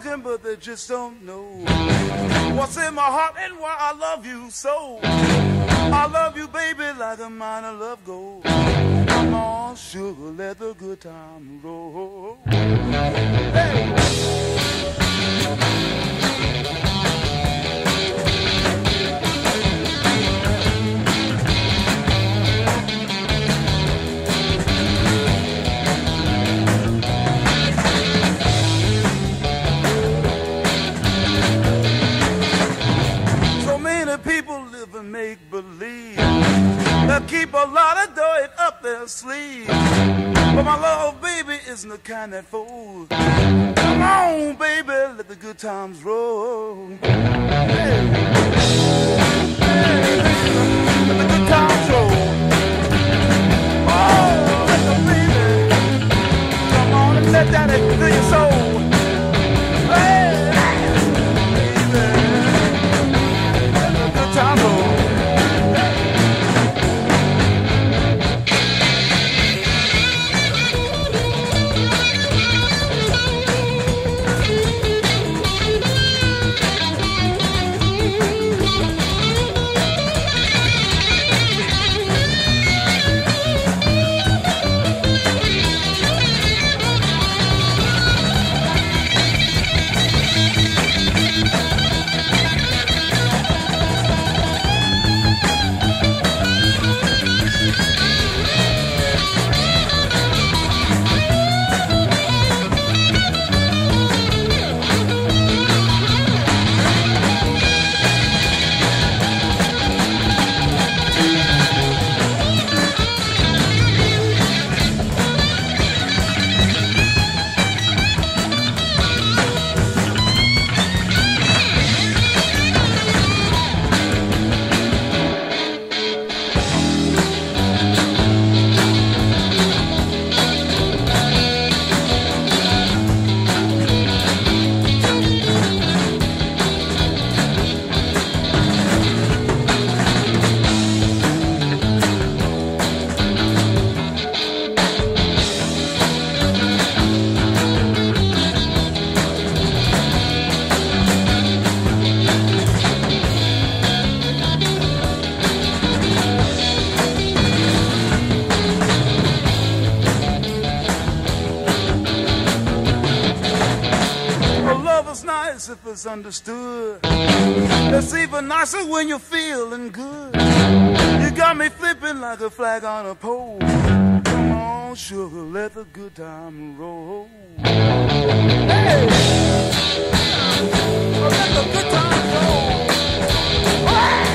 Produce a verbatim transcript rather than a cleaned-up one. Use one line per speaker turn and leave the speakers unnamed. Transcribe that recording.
them, but they just don't know what's in my heart and why I love you so. I love you, baby, like a mine of love gold. Come on, sugar, let the good time roll. Hey! People live and make believe. They'll keep a lot of dirt up their sleeve. But my love, baby, isn't the kind that folds. Come on, baby, let the good times roll. Hey, hey, let the good times roll. Oh, let the baby come on and let that into your soul. Hey. If it's understood, it's even nicer when you're feeling good. You got me flipping like a flag on a pole. Come on, sugar, let the good time roll. Hey, oh, let the good time roll. Hey!